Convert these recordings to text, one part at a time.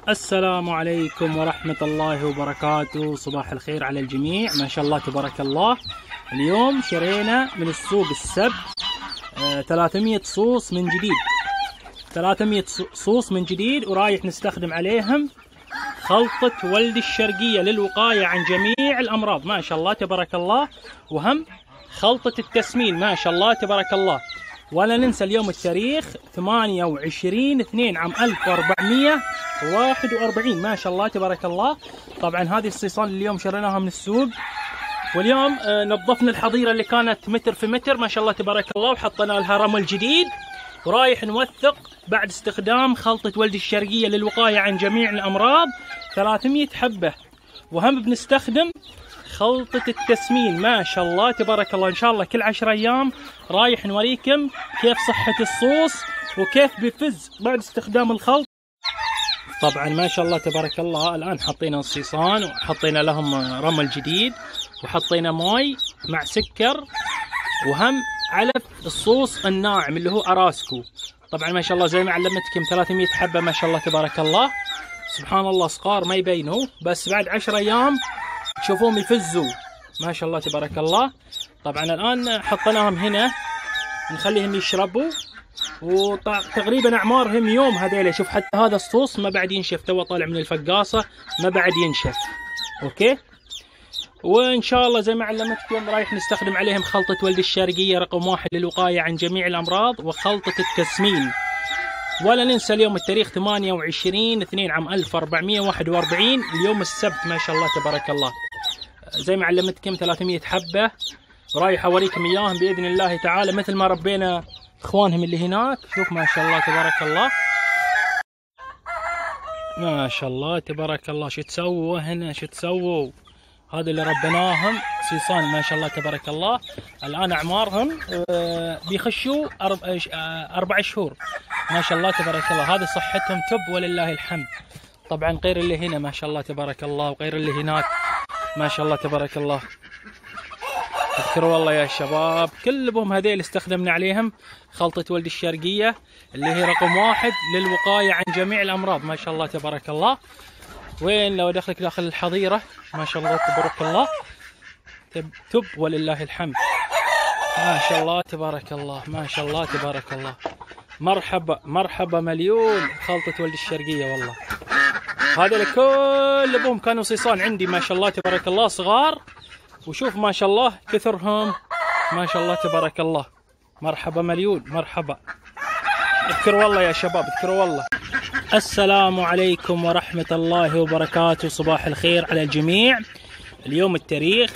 السلام عليكم ورحمة الله وبركاته. صباح الخير على الجميع. ما شاء الله تبارك الله. اليوم شرينا من السوق السبت 300 صوص من جديد، 300 صوص من جديد، ورايح نستخدم عليهم خلطة ولد الشرقية للوقاية عن جميع الأمراض. ما شاء الله تبارك الله. وهم خلطة التسمين ما شاء الله تبارك الله. ولا ننسى اليوم التاريخ 28/2/1441. ما شاء الله تبارك الله. طبعا هذه الصيصان اليوم شريناها من السوق، واليوم نظفنا الحظيرة اللي كانت متر في متر ما شاء الله تبارك الله، وحطينا لها رمل جديد، ورايح نوثق بعد استخدام خلطة ولد الشرقية للوقاية عن جميع الأمراض 300 حبة. وهم بنستخدم خلطة التسمين ما شاء الله تبارك الله. إن شاء الله كل 10 أيام رايح نوريكم كيف صحة الصوص وكيف بيفز بعد استخدام الخلط. طبعا ما شاء الله تبارك الله. الآن حطينا الصيصان وحطينا لهم رمل جديد، وحطينا ماي مع سكر، وهم علف الصوص الناعم اللي هو أراسكو. طبعا ما شاء الله زي ما علمتكم 300 حبة ما شاء الله تبارك الله. سبحان الله صغار ما يبينوا، بس بعد 10 أيام تشوفوهم يفزوا ما شاء الله تبارك الله. طبعا الآن حطيناهم هنا نخليهم يشربوا، وتقريبا أعمارهم يوم هذيلا. شوف حتى هذا الصوص ما بعد ينشف، تو طالع من الفقاصة ما بعد ينشف. اوكي، وان شاء الله زي ما علمتكم رايح نستخدم عليهم خلطة ولد الشرقية رقم 1 للوقاية عن جميع الأمراض، وخلطة التسمين. ولا ننسى اليوم التاريخ 28/2/1441، اليوم السبت ما شاء الله تبارك الله. زي ما علمتكم 300 حبة، ورايح اوريكم اياهم باذن الله تعالى مثل ما ربينا اخوانهم اللي هناك. شوف ما شاء الله تبارك الله، ما شاء الله تبارك الله. شو تسووا هنا؟ شو تسووا؟ هذا اللي ربيناهم صيصان ما شاء الله تبارك الله. الآن أعمارهم بيخشوا 4 شهور ما شاء الله تبارك الله. هذه صحتهم تب ولله الحمد. طبعا غير اللي هنا ما شاء الله تبارك الله، وغير اللي هناك ما شاء الله تبارك الله. اذكروا والله يا شباب كلهم هذيل استخدمنا عليهم خلطة ولد الشرقية اللي هي رقم 1 للوقاية عن جميع الأمراض ما شاء الله تبارك الله. وين لو دخلك داخل الحظيرة ما شاء الله تبارك الله تب ولله الحمد. ما شاء الله تبارك الله، ما شاء الله تبارك الله. مرحبا مرحبا مليون خلطة ولد الشرقية والله. هذول كلهم كانوا صيصان عندي ما شاء الله تبارك الله صغار، وشوف ما شاء الله كثرهم ما شاء الله تبارك الله. مرحبا مليون مرحبا. اذكروا والله يا شباب، اذكروا والله. السلام عليكم ورحمة الله وبركاته. صباح الخير على الجميع. اليوم التاريخ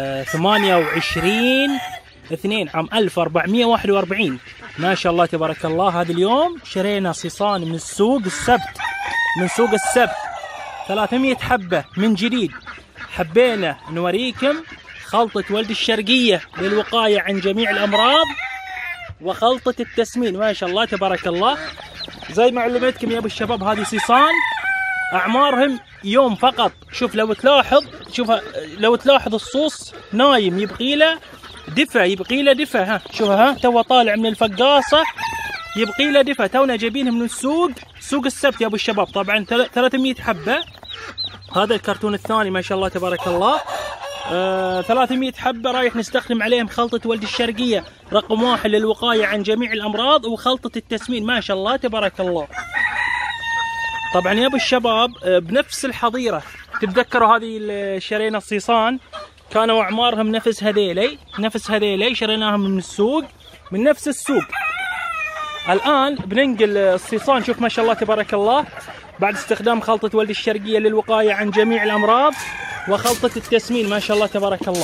28/2/1441 ما شاء الله تبارك الله. هذا اليوم شرينا صيصان من السوق السبت، من سوق السبت 300 حبة من جديد. حبينا نوريكم خلطة ولد الشرقية للوقاية عن جميع الأمراض، وخلطة التسمين ما شاء الله تبارك الله. زي ما علمتكم يا ابو الشباب هذه صيصان اعمارهم يوم فقط. شوف لو تلاحظ، شوف لو تلاحظ الصوص نايم، يبقي له دفى، يبقي له دفى. ها شوف، ها تو طالع من الفقاصة يبقي له دفى. تونا جايبينه من السوق، سوق السبت يا ابو الشباب. طبعا 300 حبة. هذا الكرتون الثاني ما شاء الله تبارك الله. 300 حبة رايح نستخدم عليهم خلطة ولد الشرقية رقم 1 للوقاية عن جميع الأمراض، وخلطة التسمين ما شاء الله تبارك الله. طبعا يا ابو الشباب بنفس الحظيرة، تتذكروا هذه شرينا الصيصان كانوا أعمارهم نفس هذيلي، نفس هذيلي شريناهم من السوق، من نفس السوق. الآن بننقل الصيصان. شوف ما شاء الله تبارك الله بعد استخدام خلطة ولد الشرقية للوقاية عن جميع الأمراض وخلطة التسمين ما شاء الله تبارك الله.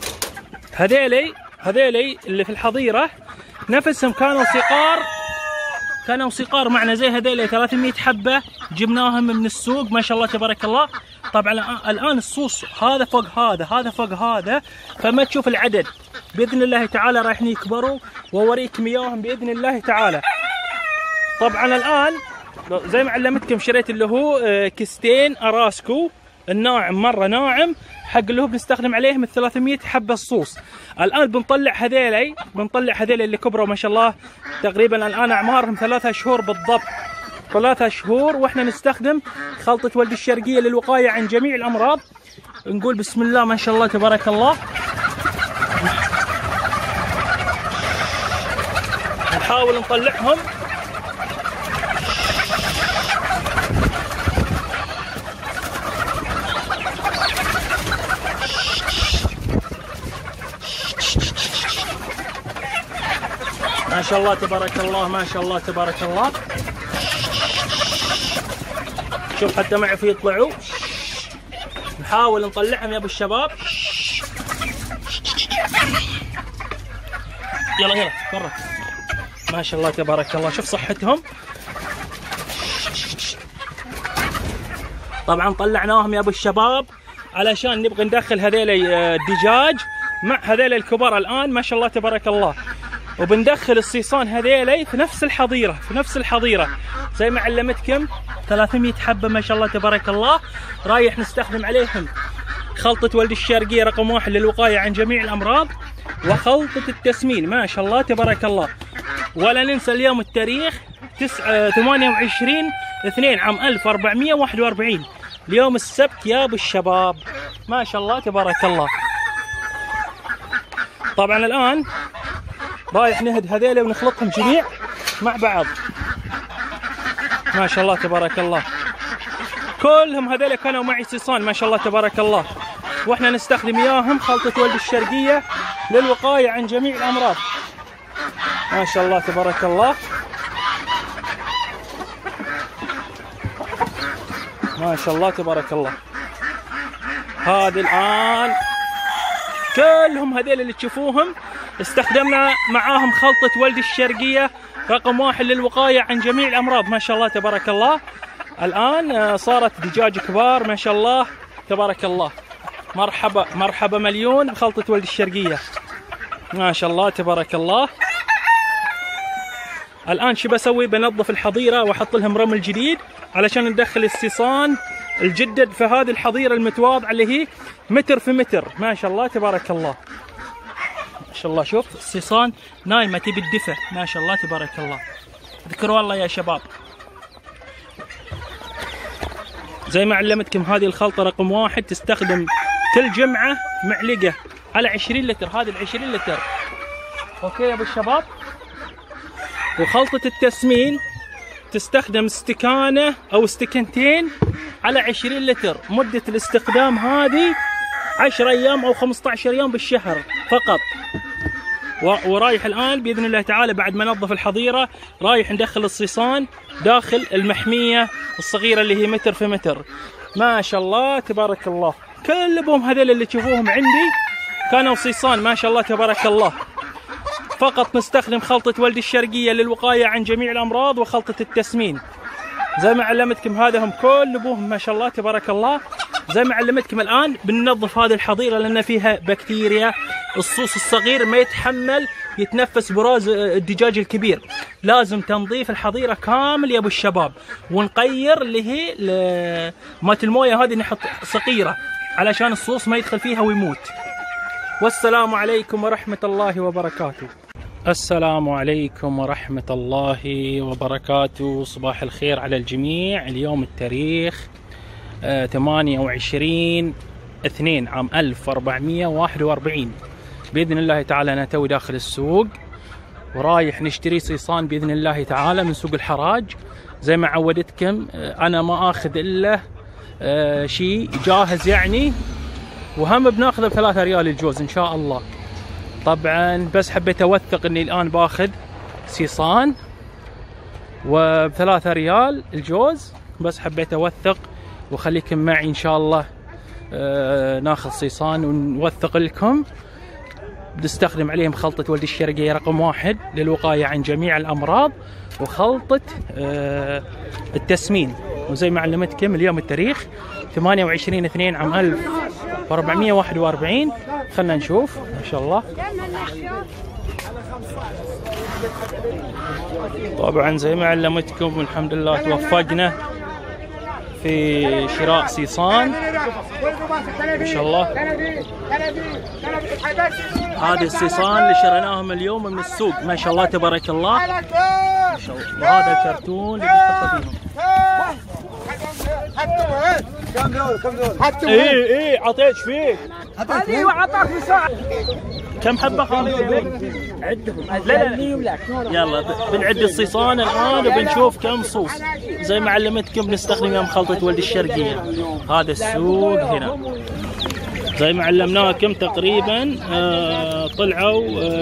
هذيلي اللي في الحظيرة نفسهم كانوا صقار معنا زي هذيلي 300 حبة جبناهم من السوق ما شاء الله تبارك الله. طبعا الآن الصوص هذا فوق هذا، هذا فوق هذا، فما تشوف العدد. بإذن الله تعالى رايح يكبروا وأوريكم إياهم بإذن الله تعالى. طبعا الآن زي ما علمتكم شريت اللي هو كيستين أراسكو الناعم، مرة ناعم، حق اللي هو بنستخدم عليهم 300 حبة الصوص. الآن بنطلع هذيلي اللي كبروا ما شاء الله، تقريبا الآن أعمارهم 3 شهور بالضبط. 3 شهور، واحنا نستخدم خلطة ولد الشرقية للوقاية عن جميع الأمراض. نقول بسم الله ما شاء الله تبارك الله. نحاول نطلعهم. ما شاء الله تبارك الله، ما شاء الله تبارك الله. شوف حتى ما يعرفوا يطلعوا. نحاول نطلعهم يا ابو الشباب. يلا يلا برا. ما شاء الله تبارك الله، شوف صحتهم. طبعا طلعناهم يا ابو الشباب علشان نبغى ندخل هذيل الدجاج مع هذيل الكبار الان ما شاء الله تبارك الله، وبندخل الصيصان هذيلي في نفس الحظيره، في نفس الحظيره زي ما علمتكم 300 حبه ما شاء الله تبارك الله. رايح نستخدم عليهم خلطه ولد الشرقيه رقم 1 للوقايه عن جميع الامراض، وخلطه التسمين ما شاء الله تبارك الله. ولا ننسى اليوم التاريخ 28/2 عام 1441، اليوم السبت يا ابو الشباب ما شاء الله تبارك الله. طبعا الان رايح نهد هذيله ونخلطهم جميع مع بعض ما شاء الله تبارك الله. كلهم هذيله كانوا معي صيصان ما شاء الله تبارك الله، واحنا نستخدم اياهم خلطه ولد الشرقيه للوقايه عن جميع الامراض ما شاء الله تبارك الله. ما شاء الله تبارك الله. هذه الان كلهم هذيل اللي تشوفوهم استخدمنا معاهم خلطة ولد الشرقية رقم 1 للوقاية عن جميع الأمراض ما شاء الله تبارك الله. الآن صارت دجاج كبار ما شاء الله تبارك الله. مرحبا مرحبا مليون بخلطة ولد الشرقية ما شاء الله تبارك الله. الآن شو بسوي؟ بنظف الحظيرة وأحط لهم رمل جديد علشان ندخل الصيصان الجدد في هذه الحظيرة المتواضعة اللي هي متر في متر ما شاء الله تبارك الله. ما شاء الله شوف الصيصان نايمة تبي الدفء ما شاء الله تبارك الله. اذكروا الله يا شباب. زي ما علمتكم هذه الخلطة رقم 1 تستخدم كل جمعة معلقة على 20 لتر، هذه 20 لتر اوكي يا ابو الشباب. وخلطة التسمين تستخدم استكانة او استكانتين على 20 لتر. مدة الاستخدام هذه 10 ايام او 15 يوم بالشهر فقط. ورايح الان باذن الله تعالى بعد ما نظف الحظيره رايح ندخل الصيصان داخل المحميه الصغيره اللي هي متر في متر ما شاء الله تبارك الله. كلهم هذول اللي تشوفوهم عندي كانوا صيصان ما شاء الله تبارك الله. فقط نستخدم خلطه ولد الشرقيه للوقايه عن جميع الامراض وخلطه التسمين. زي ما علمتكم هذا هم كلهم ما شاء الله تبارك الله. زي ما علمتكم الآن بننظف هذه الحظيرة لأن فيها بكتيريا. الصوص الصغير ما يتحمل يتنفس براز الدجاج الكبير، لازم تنظيف الحظيرة كامل يا أبو الشباب. ونغير اللي هي مات الموية هذه نحط صقيرة علشان الصوص ما يدخل فيها ويموت. والسلام عليكم ورحمة الله وبركاته. السلام عليكم ورحمة الله وبركاته. صباح الخير على الجميع. اليوم التاريخ 28/2 عام 1441 بإذن الله تعالى. أنا توي داخل السوق ورايح نشتري صيصان بإذن الله تعالى من سوق الحراج. زي ما عودتكم أنا ما آخذ إلا شيء جاهز يعني، وهم بناخذه ب3 ريال الجوز إن شاء الله. طبعا بس حبيت أوثق إني الآن باخذ صيصان وب3 ريال الجوز، بس حبيت أوثق وخليكم معي إن شاء الله. ناخذ صيصان ونوثق لكم. نستخدم عليهم خلطة ولد الشرقية رقم 1 للوقاية عن جميع الأمراض وخلطة التسمين. وزي ما علمتكم اليوم التاريخ 28/2 عام 1441. خلنا نشوف ما شاء الله. طبعا زي ما علمتكم الحمد لله توفقنا في شراء صيصان ما شاء الله. هذه الصيصان اللي شريناهم اليوم من السوق ما شاء الله تبارك الله. ما شاء الله. وهذا الكرتون اللي بنحطه فيهم. اي عطيت ايش فيك؟ هذه وعطاك مساعد. كم حبه خالد؟ عدهم. لا يلا بنعد الصيصان الان وبنشوف كم صوص. زي ما علمتكم بنستخدم يوم خلطه ولد الشرقيه. هذا السوق هنا زي ما علمناكم تقريبا طلعوا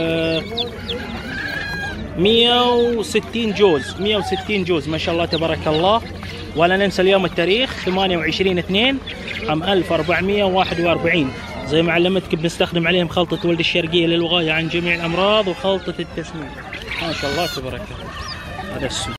160 جوز 160 جوز ما شاء الله تبارك الله. ولا ننسى اليوم التاريخ 28/2 عام 1441. زي ما علمتك بنستخدم عليهم خلطة ولد الشرقية للوقاية عن جميع الأمراض وخلطة التسمين. ما شاء الله تبارك الله. هذا السوق.